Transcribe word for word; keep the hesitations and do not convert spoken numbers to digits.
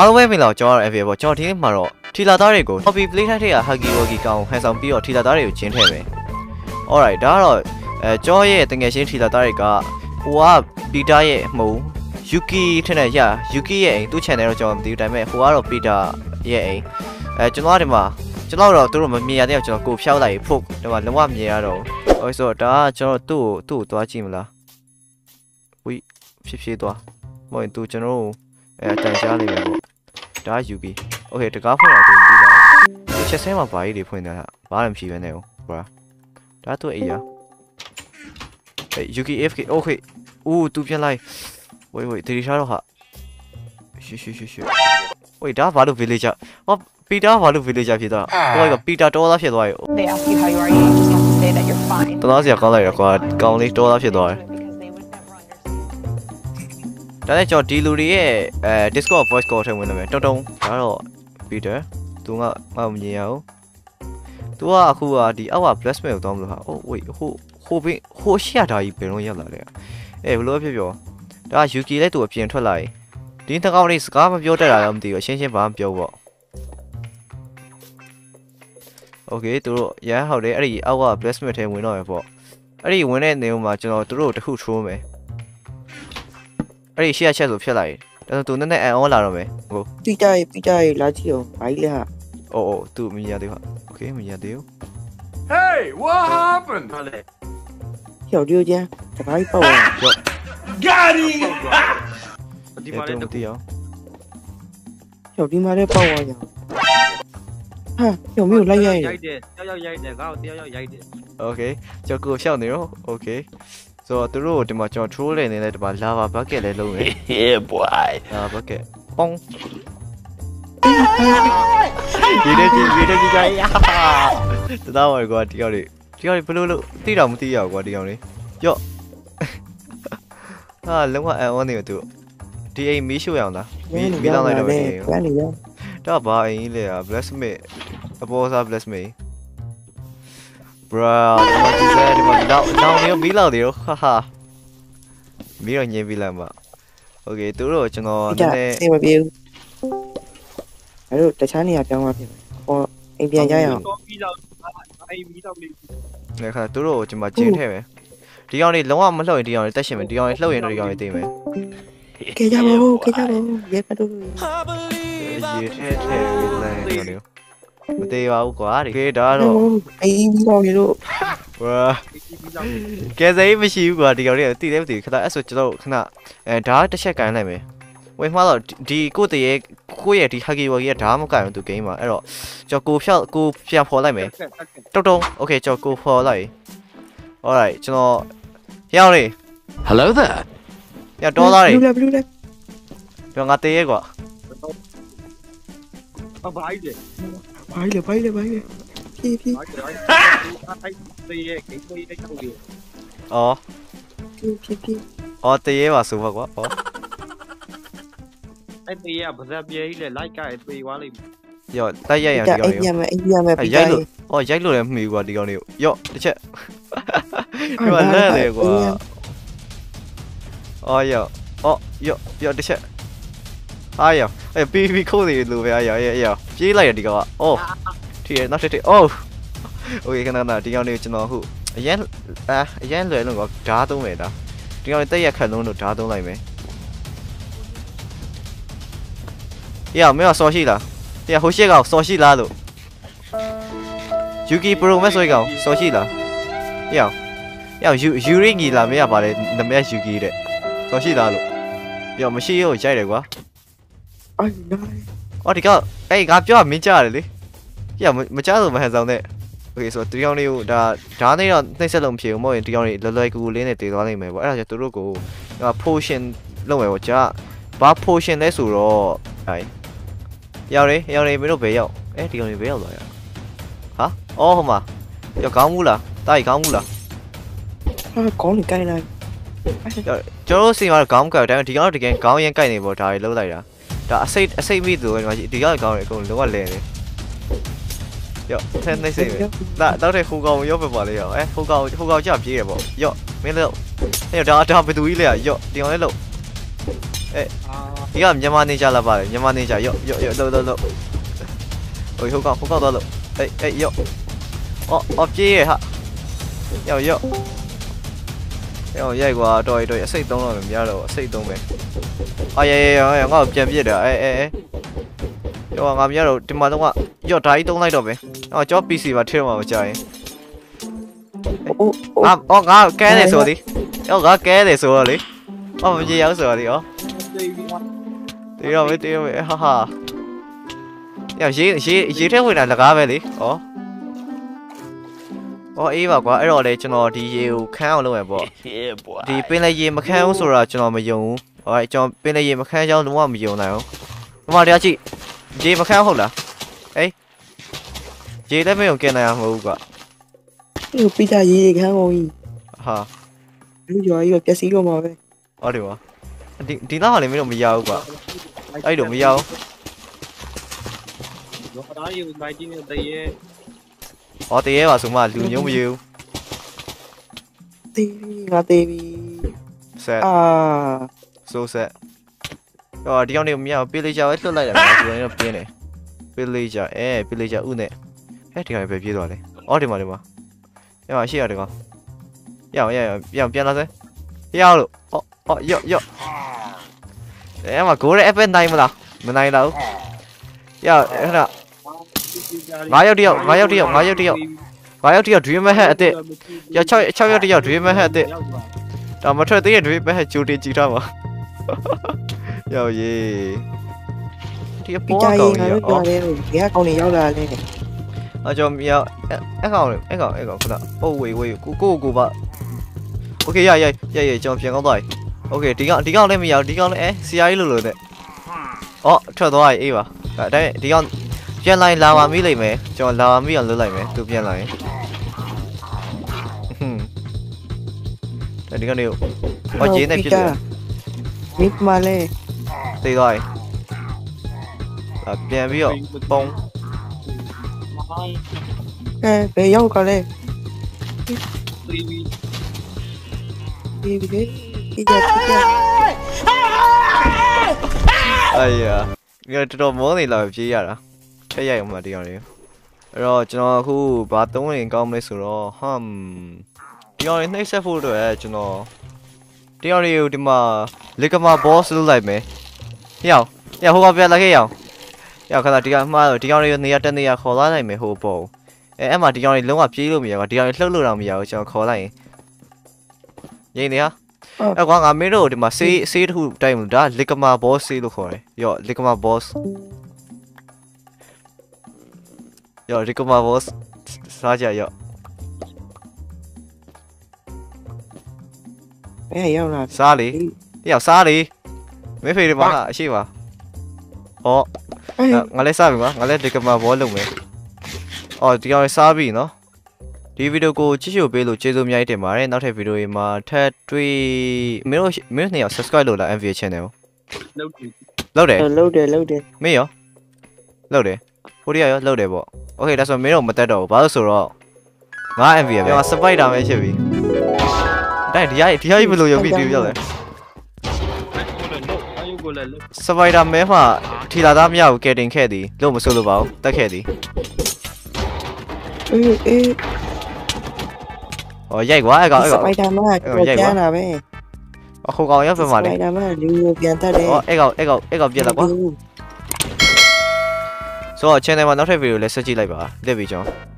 အားလုံးပဲမင်္ဂလာကျွန်တော် F A ပေါ့ကျွန်တော်ဒီနေ့မှာတော့ထီလာသားတွေကို copy play ထိုက်တဲ့ဟာဂီဝဂီကောင်ဟန်ဆောင်ပြီးတော့ထီလာသားတွေကိုကျင်းထည့်မယ် alright ဒါကတော့အဲကျွန်တော်ရဲ့တငယ်ချင်းထီလာသားတွေကဟိုကပီတာရဲ့မှုံ Yuki ထက်နဲ့ရ Yuki ရဲ့အိမ်သူ့ channel တော့ကျွန်တော်မသိဘူးဒါပေမဲ့ဟိုကတော့ပီတာရဲ့အိမ်အဲကျွန်တော်ကဒီမှာကျွန်တော်တော့သူတို့မမြင်ရတဲ့ကျွန်တော်ကိုဖျောက်လိုက်ဖို့ဒီမှာလုံးဝမြင်ရတော့ဟိုဆိုတော့ဒါကကျွန်တော်သူ့ကိုသူ့ကိုသွားကြည့်မလားဝီဖြစ်ဖြစ်သွားမဟုတ်ရင်သူကျွန်တော်တို့အဲတန်ရှားနေတယ်ပေါ့ဒါယူကီโอเคတကားဖွင့်တော့သူပြီးပါဒီချက်ဆဲမှာဘာကြီးတွေဖွင့်နေတာဘာမှမဖြစ်ဘဲနဲ့ဟုတ်ဗျာဒါသူ့အေးရအေးယူကီ F K โอเคဦးသူပြန်လိုက်ဝေးဝေးတီရှာတော့ဟာရှူရှူရှူရှူဝေးဒါဘာလို့ villager ဟောပီတာဘာလို့ villager ဖြစ်သွားဟိုကပီတာတော်သားဖြစ်သွားရေ They ask you how you are you just have to say that you're fine တော်သားစရာကောင်းလိုက်ရကွာကောင်းလေးတော်သားဖြစ်သွားတယ်ဒါနဲ့ကျွန်တော်ဒီလူတွေရဲ့အဲ Discord voice call ထဲဝင်နေမယ်တုံတုံဒါတော့ Peter သူကမမမြင်ရအောင်သူကအခုကဒီအောက်က blacksmith ကိုတောင်းမလို့ဟာအိုး wait ဟိုဟိုဘင်းဟိုရှက်တာကြီးဘယ်တော့ရောက်လာလဲအဲဘလို့ဖြစ်ပြောဒါ Yuki လည်းသူအပြင်ထွက်လာရင်ဒီတကောက်လေးစကားမပြောတတ်တာတော့မသိဘူးအရှင်းရှင်းဘာမှပြောပေါ့ Okay သူတို့ရမ်းဟုတ်တယ်အဲ့ဒီအောက်က blacksmith ထဲဝင်တော့ရပေါ့အဲ့ဒီဝင်တဲ့နေရာမှာကျွန်တော်သူတို့တခုထိုးမယ်အဲ့ဒီရှေ့ချက်ဆိုဖြစ်လာရင်ဒါဆိုသူနည်းနည်းအန်အောလာတော့မယ်ဟုတ်ပီတာရေပီတာရေလာကြည့်အောင်ဘာကြီးလဲဟာအိုးအိုးသူမရသေးဘူး Okay မရသေးဘူး Hey what happened ဟာလေကျော်ဒီကျန်တခါကြီးပေါ့ရော Got him ဒီမှာလည်းတည်အောင်ကျော်ဒီမှာလည်းပေါ့ရောဟာကျော်မျိုးလိုက်ရရင်ရိုက်တယ်တယောက်ရိုက်တယ်ငါ့ကိုတယောက်ရိုက်တယ် Okay ကျော်ကိုရှောက်နေရော Okay ဆိုတော့သူတို့ဒီမှာကျွန်တော် troll နေနေတယ်ဒီမှာ lava bucket လည်းလုံးနေ Yeah boy lava bucket ပေါင်းဒီနေ့ဒီဗီဒီယိုကြီးကြီးရာတသားဝယ်ကွာဒီကောင်လေးဒီကောင်လေးဘယ်လိုလုပ်သိတော့မသိရဘူးကွာဒီကောင်လေးရော့ဟာလုံးဝအန်အောနေသူဒီအိမ်မီးရှို့ရအောင်လားမီးမီးလောင်းလိုက်တော့မယ်ကွမ်းနေရောဒါဘာအိမ်လဲ blacksmith အပေါ်စား blacksmith bro ဒီမှာဒီစားဒီမှာလောက်လောင်းနေမီးလောက်တယ်ဟာဟာမီးတော့ညင်းပြီးလိုက်မှာ Okay သူတို့ကျွန်တော်နည်းနည်းအေးမပြေဘူးအဲ့တော့တခြားနေရာပြောင်းသွားဖြစ်မယ်ဟောအိမ်ပြန်ရရအောင်တော့ပြီးတော့အိမ်ပြီးတော့လေးလေခါသူတို့ကျွန်မကျင်းထဲမယ်ဒီကောင်လေးလုံးဝမလှုပ်ရင်ဒီကောင်လေးတက်ရှင်မယ်ဒီကောင်လေးလှုပ်ရင်တော့ဒီကောင်လေးသိမယ်ခေကြပါဦးခေကြပါဦးရဲပတ်တော့ရေထဲထဲလေးလဲကောင်လေးမသေးပါဘူးကွာဒီကေဒါတော့အိမ်ပြီးတော့ရေတို့ဝါကဲစိမ်းမရှိဘူးကွာဒီကောင်လေးတိတယ်မသိဘူးခဏအဲ့ဆိုကျွန်တော်ခဏအဲဓာတ်တစ်ချက်ကန်လိုက်မယ်ဝေးမှာတော့ဒီကိုတရေကိုရဲ့ဒီဟာဂီဝဂီကဓာတ်မကန်ဘူးသူဂိမ်းမှာအဲ့တော့ကျွန်တော်ကိုဖြောက်ကိုပြန်ဖော်လိုက်မယ်တုံတုံ Okay ကျွန်တော်ကိုဖော်လိုက် Alright ကျွန်တော်ရောက်လေ Hello there ရတော်သားတွေဘလူးလဲဘလူးလဲကျွန်တော်ငါတရေကွာအဘိုင်းတယ်ဘာကြီးလဲဘာကြီးလဲဘာကြီးလဲဖြည်းဖြည်းအဲ့ဒါအဲ့ဒီရဲ့ကိစ္စရဲ့ထုတ်ရအော်ဖြည်းဖြည်းဖြည်းအော်တရေပါဆိုပါကွာအော်အဲ့ဒီရဲ့ဗဇက်ပြေးလေလိုက်ကဲပြေးသွားလိမ့်မယ်ရောတိုက်ရိုက်ရဒီကောင်အိမ်လေးပြန်မယ်အိမ်ပြန်မယ်ပီတာရိုက်ရေလို့အော်ရိုက်လို့လည်းမမီဘူးကွာဒီကောင်လေးရောတစ်ချက်ဒီမှာလဲလေကွာအော်ရောအော်ရောရောတစ်ချက်အားရောအဲ့ပီပီခိုးနေလို့ပဲအားရောရောရောပြေးလိုက်ရဒီကောင်ကအော်ထီရနောက်တစ်ထစ်အော်โอเคခဏခဏဒီကောင်လေးကျွန်တော်ဟုတ်အရန်အာအရန်လွယ်လုံးကဓာတ်သုံးမယ်ဒါဒီကောင်လေးတက်ရက်ခက်လုံးလို့ဓာတ်သုံးလိုက်မယ်ရမင်းကစော်ရှိလားရဟိုရှေ့ကောင်စော်ရှိလားလို့ Yuki Pro မဲ့ဆိုကောင်စော်ရှိလားရအောင်ရအောင် Yuri ကြီးလားမင်းကပါလေနမဲ Yuki တဲ့စော်ရှိလားလို့ရမရှိရောရိုက်တယ်ကွာအိုင်နိုင်အော်ဒီကောင်အေးငါပြောမင်းကြားတယ်လေရမကြားလို့မဟန်ဆောင်တဲ့โอเคဆိုတော့ဒီကောင်လေးကိုဒါဓာတ်နေတော့နှိမ့်ဆက်လို့မဖြစ်ဘူးမဟုတ်ရင်ဒီကောင်လေးလွယ်လွယ်ကူကူလေးနဲ့တည်သွားနိုင်မယ်ပေါ့အဲ့ဒါကြောင့်သူတို့ကို potion လုပ်မယ်ပေါ့ကြာဘာ potion လဲဆိုတော့အဲရောက်လေရောက်လေမင်းတို့ဘယ်ရောက်အဲဒီကောင်လေးဘယ်ရောက်သွားရဟာအော်ဟိုမှာရောက်ကောင်းဘူးလားတာကြီးကောင်းဘူးလားဟာကောင်းနေကြိုင်လိုက်ကျွန်တော်တို့စီမှာကောင်းကောက်တယ်ဒီကောင်တကယ်ကောင်းရင်ကြိုက်နေပေါ့ဒါတွေလုံးလိုက်တာဒါအစိတ်အစိတ်မိသူပဲဒီမှာဒီကောင်ကောင်းတယ်အကုန်လုံးဝလဲနေရောထဲနေစေဒါတော့တဲ့ဟိုကောင်ရောပဲပါလေရောအဲဟိုကောင်ဟိုကောင်ကြပြေးတယ်ပေါ့ရောမင်းလို့အဲဒါဒါဘယ်သူကြီးလဲရောဒီကောင်လေးလို့အဲအာဒီကမြန်မာနေကြလာပါလေမြန်မာနေကြရော့ရော့ရော့လို့လို့လို့ဟိုဟုတ်ကောဟုတ်ကောတော့လို့အေးအေးရော့အော်အော်ပြေးရဟာရော့ရော့ရော့ရိုက်ကွာတော်ရတော်ရအစိတ်သုံးတော့မများတော့အစိတ်သုံးပဲအာရရရငါ့ကိုပြန်ပြစ်တယ်အေးအေးအေးရောငါမရတော့ဒီမှာတော့ရော့ဓာကြီးသုံးလိုက်တော့ပဲအော်ကျော် ပီ စီ ပါထည့်တော့မှာမကြရင်အိုးငါအော်ငါကဲတယ်ဆိုသည်အော်ငါကဲတယ်ဆိုတော့လေအော်မပြေရောက်ဆိုတော့လေဩ တေးတော့ပဲတေးတော့ပဲဟာဟာညရေးရေးရေးထဲဝင်တာလကားပဲလေဩဩအေးပါကွာအဲ့တော့လေကျွန်တော်ဒီရေကိုခန်းအောင်လုပ်ရပေါ့ Yeah, boy. ဒီပင်လေရေမခန်းဘူးဆိုတော့ကျွန်တော်မယုံဘူးဟောကျွန်တော်ပင်လေရေမခန်းကြောင်းလုံးဝမယုံနိုင်ဘူးဒီမှာတရားကြည့်ရေမခန်းဟုတ်လားအေးရေလည်းမယုံကျန်နိုင်မှာမဟုတ်ဘူးကွာဒီပိတာရေးခန်းကုန်ကြီးဟာလူကျော်ကြီးကပျက်စီးတော့မှာပဲဟောဒီပါဒီဒီတော့လည်းမင်းတို့မရဘူးကွာအဲ့တော့မရဘူးရောဒါယူလိုက်ကြည့်နေတည်းရဲ့ဟောတရေပါဆိုမှလူမျိုးမယူတေးငါတေးပြီဆက်အာဆိုဆက်ဟောဒီကောင်နေမရဘူးပေးလေးချာပဲလွတ်လိုက်တယ်ငါဒီကောင်နေတော့ပြင်းတယ်ပေးလေးချာအဲပေးလေးချာဥနဲ့ဟဲ့ဒီကောင်ပဲပြေးသွားတယ်အော်ဒီမှာဒီမှာရပါရှိရဒီကောင်ရအောင်ရအောင်ပြန်ပြန်လာစမ်းရအောင်လို့အော်အော်ရော့ရော့အဲမှာကိုရဲအပနိုင်မလားမနိုင်တော့ရအဲ့ဒါငါရောက်တယောက်ငါရောက်တယောက်ငါရောက်တယောက်ငါရောက်တယောက် dream head အစ်ရ6 6ရောက်တယောက် dream head အစ်ဒါမထွက်သေးတဲ့ dream head ကြိုတင်ကြည့်ထားပါရောက်ရေးဒီပိပေါ်တာကောရေးင်းငါကြီးတို့အော်ပြောတယ်ဘယ်ကောင်နေရောက်လာလဲအကြောင်းမြောက်အကောင်လေအကောင်အကောင်ခဏအိုးဝေးဝေးကိုကိုကိုပါโอเคရရရရကျွန်တော်ပြန်ကောင်းသွားပြီโอเคဒီကောင်ဒီကောင်လည်းမရဒီကောင်လည်းအဲစီယာကြီးလို့လို့နဲ့အော်ထွက်သွားပြီအေးပါဒါဒါဒီကောင်ပြန်လိုက်လာပါမိလိမ့်မယ်ကျွန်တော်လာပါမိအောင်လုပ်လိုက်မယ်သူပြန်လာရင်ဟွန်းဒါဒီကောင်လေးဟောဂျင်းနဲ့ဖြစ်တယ်မိမလဲသိသွားပြီအပြန်ပြီးတော့ပုံအဲဘယ်ရောက်ကလဲတီဗီဒီဒီဒီကြဒီကြအေးရငါတော်တော်မောနေလာပြေးရတာထက်ရအောင်မလားဒီကောင်လေးအဲ့တော့ကျွန်တော်အခုဘာသုံးရင်ကောင်းမလဲဆိုတော့ဟမ်ဒီကောင်လေးနှိမ့်ဆက်ဖို့အတွက်ကျွန်တော်ဒီကောင်လေးကိုဒီမှာလက်ကမာ boss လုပ်လိုက်မယ်ဟျောဟျောဟိုကပြန်လာခဲ့ရအောင်ဟျောခဏဒီကောင်မှားတော့ဒီကောင်လေးကိုနေရာတက်နေရာခေါ်လာနိုင်မယ်ဟိုပေါ့အဲအဲ့မှာဒီကောင်လေးလုံးဝပြေးလို့မရဘူးဒီကောင်လေးလှုပ်လို့တော့မရဘူးကျွန်တော်ခေါ်လိုက်ရင်ရင်းနေဟာအဲ့ကွာငါမင်းတို့ဒီမှာဆေးဆေးတစ်ခုတိုက်မှုဒါလက်ကမာ boss ဆေးလို့ခေါ်တယ်ဟျောလက်ကမာ boss ဟျောလက်ကမာ boss စားကြဟျောဘယ်ရောက်လာစားလေဟျောစားလေမဖေးဒီမှာအရှိပါဟောအေးငါလည်းစားပြီကွာငါလည်းလက်ကမာ boss လုပ်မယ်အော်ဒီကောင်စားပြီနော်ဒီဗီဒီယိုကိုကြည့်ရှုပေးလို့ကျေးဇူးအများကြီးတင်ပါတယ်နောက်ထပ်ဗီဒီယိုတွေမှာထပ်တွေ့မင်းတို့မင်းတို့နှစ်ယောက် subscribe လုပ်လာ M V A channel လောက်ကြည့်လုပ်တယ်လှုပ်တယ်လှုပ်တယ်မင်းရောလုပ်တယ်ဟိုတရရောလုပ်တယ်ပေါ့ okay ဒါဆိုမင်းတို့မတက်တော့ဘူးဘာလို့ဆိုတော့ငါ M V A ပဲငါ spider ပဲဖြစ်ပြီအဲ့ဒီရဒီရဘယ်လိုရုပ်ပြီးပြောလဲအယူကိုလည်းလောက် spider မဲမှာထီလာသားမရဘူးကဲတင်ခဲ့သည်လို့မဆိုလို့ပါဘူးတက်ခဲ့သည်အေးအေးဟောရိုက်ကွာအဲ့ကောင်အဲ့စကောင်ပိုက်ဒါမန်ကကျန်းတာပဲအခုကောင်ရောက်ပြန်ပါစလေပိုက်ဒါမန်လူကိုပြန်တတ်တယ်ဟောအဲ့ကောင်အဲ့ကောင်အဲ့ကောင်ပြက်လာကွာဆိုတော့ channel မှာနောက်ထပ်ဗီဒီယိုလည်းဆက်ကြည့်လိုက်ပါလက်ပြီးကျွန်တော်